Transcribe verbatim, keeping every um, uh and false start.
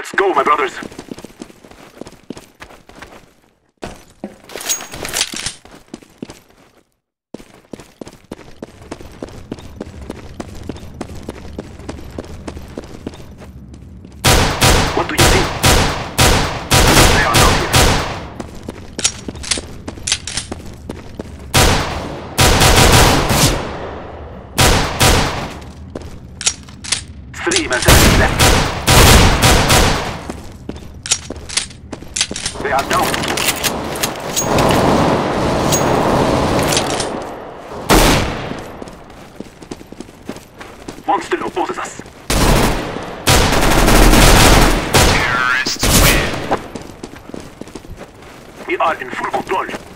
Let's go, my brothers. What do you see? They are not here. Three mercenaries left. They are down. One still opposes us. Terrorists win. We are in full control.